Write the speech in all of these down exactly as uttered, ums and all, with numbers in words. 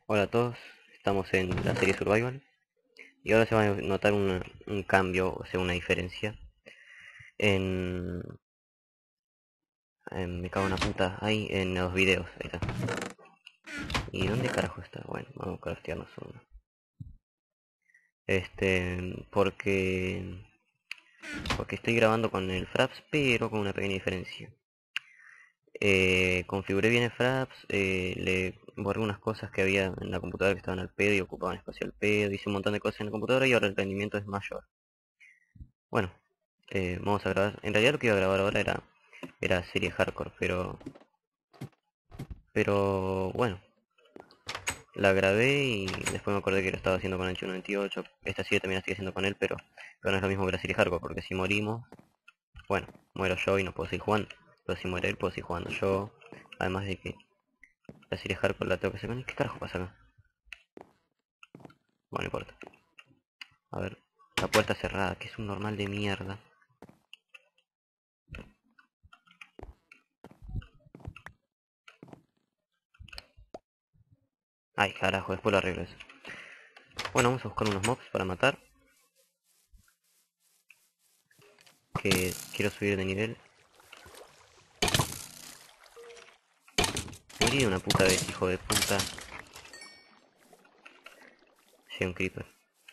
Hola a todos, estamos en la serie Survival y ahora se va a notar una- un cambio, o sea, una diferencia en, en- me cago en la puta, ahí en los videos, ahí está. ¿Y dónde carajo está? Bueno, vamos a craftearnos uno. Este, porque, porque estoy grabando con el Fraps, pero con una pequeña diferencia. Eh, configuré bien el Fraps, eh, le borré unas cosas que había en la computadora que estaban al pedo y ocupaban espacio al pedo, hice un montón de cosas en la computadora y ahora el rendimiento es mayor. Bueno, eh, vamos a grabar. En realidad lo que iba a grabar ahora era, era serie hardcore, pero, pero bueno, la grabé y después me acordé que lo estaba haciendo con el noventa y ocho. Esta serie también la estoy haciendo con él, pero, pero no es lo mismo que la serie hardcore, porque si morimos, bueno, muero yo y no puedo seguir jugando. Pero si muere él, puedo seguir jugando yo. Además de que la serie hardcore la tengo que hacer con él. ¿Qué carajo pasa acá? Bueno, no importa. A ver, la puerta cerrada, que es un normal de mierda. Ay, carajo, después lo arreglo eso. Bueno, vamos a buscar unos mobs para matar. Que quiero subir de nivel. Morí de una puta vez, hijo de puta. Sí, un creeper.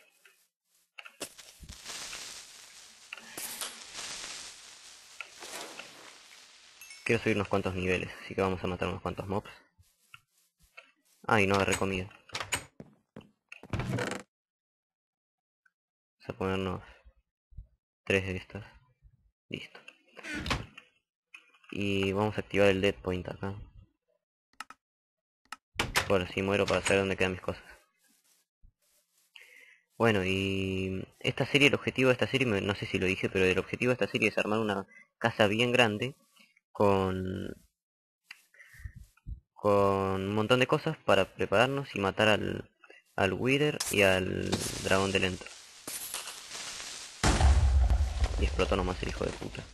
Quiero subir unos cuantos niveles, así que vamos a matar unos cuantos mobs. Ah, y no agarré comida. Vamos a ponernos tres de estas. Listo. Y vamos a activar el dead point acá. Por si muero para saber dónde quedan mis cosas. Bueno, y esta serie, el objetivo de esta serie, no sé si lo dije, pero el objetivo de esta serie es armar una casa bien grande con, con un montón de cosas para prepararnos y matar al, al Wither y al dragón del Ento. Y explotó nomás el hijo de puta.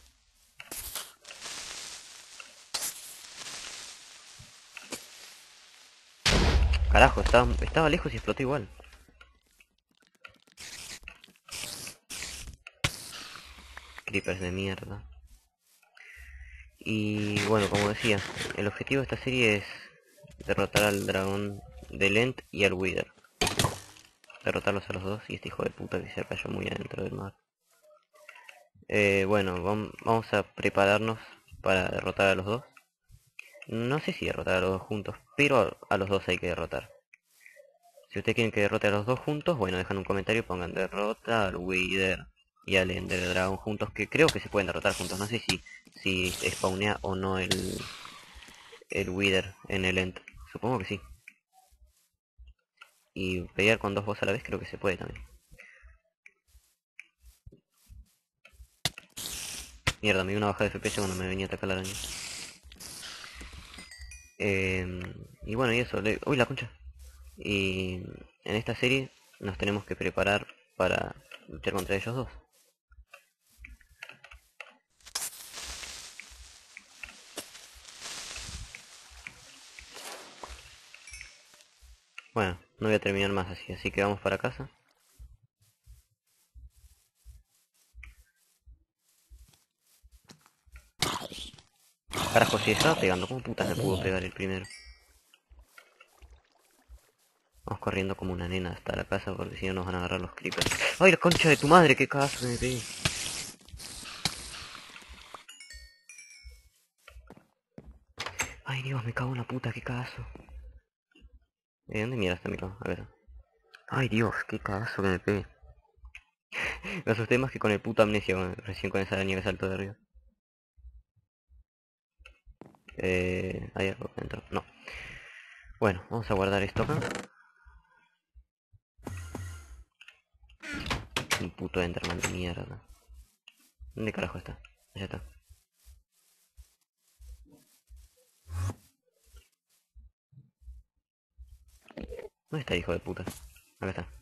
Carajo, estaba, estaba lejos y explotó igual. Creepers de mierda. Y bueno, como decía, el objetivo de esta serie es derrotar al dragón de Lent y al Wither. Derrotarlos a los dos y este hijo de puta que se cayó muy adentro del mar. Eh, bueno, vamos a prepararnos para derrotar a los dos. No sé si derrotar a los dos juntos, pero a los dos hay que derrotar. Si ustedes quieren que derrote a los dos juntos, bueno, dejan un comentario y pongan derrota al Wither y al Ender Dragon juntos, que creo que se pueden derrotar juntos. No sé si, si spawnea o no el, el Wither en el End. Supongo que sí. Y pelear con dos boss a la vez creo que se puede también. Mierda, me dio una baja de F P S cuando me venía a atacar la araña. Eh, y bueno, y eso. Le... Uy, la concha. Y en esta serie nos tenemos que preparar para luchar contra ellos dos. Bueno, no voy a terminar más así, así que vamos para casa. Carajo, si estaba pegando, ¿cómo putas me pudo pegar el primero? Vamos corriendo como una nena hasta la casa porque si no nos van a agarrar los creepers. ¡Ay, la concha de tu madre! ¡Qué cagazo me pegué! ¡Ay, Dios, me cago en la puta! ¡Qué cagazo! ¿De dónde mierda está mi cama? A ver. ¡Ay, Dios! ¡Qué cagazo que me pegué! Me asusté más que con el puto amnesia con- recién con esa araña que saltó de arriba. Eh... ¿Hay algo dentro? No. Bueno, vamos a guardar esto acá. Un puto Enderman de mierda. ¿Dónde carajo está? Allá está. ¿Dónde está, hijo de puta? Acá está.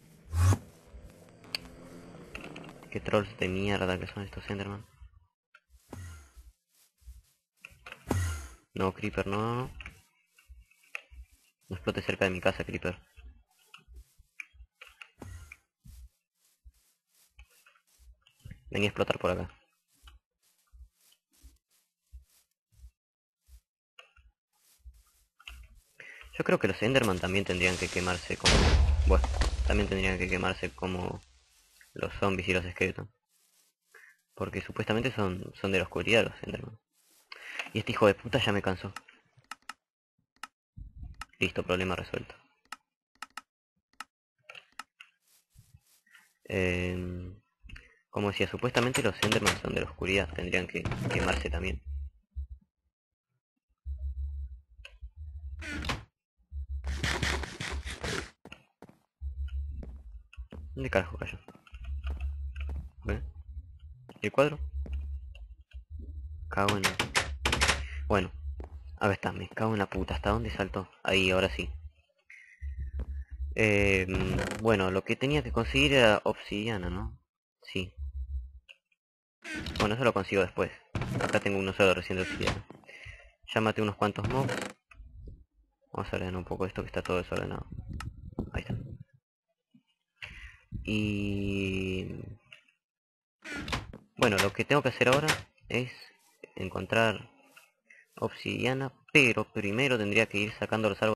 Qué trolls de mierda que son estos Enderman. No, Creeper, no, no, no. No explote cerca de mi casa, Creeper. Vení a explotar por acá. Yo creo que los Enderman también tendrían que quemarse como... Bueno, también tendrían que quemarse como los zombies y los esqueletos. Porque supuestamente son, son de la oscuridad los Enderman. Y este hijo de puta ya me cansó. Listo, problema resuelto. Eh, como decía, supuestamente los Enderman son de la oscuridad. Tendrían que quemarse también. ¿Dónde carajo cayó? ¿Eh? ¿Y el cuadro? Cago en... Bueno, a ver, está, me cago en la puta. ¿Hasta dónde saltó? Ahí, ahora sí. Eh, bueno, lo que tenía que conseguir era obsidiana, ¿no? Sí. Bueno, eso lo consigo después. Acá tengo uno solo recién de obsidiana. Ya maté unos cuantos mobs. Vamos a ordenar un poco esto que está todo desordenado. Ahí está. Y... Bueno, lo que tengo que hacer ahora es encontrar obsidiana, pero primero tendría que ir sacando los árboles.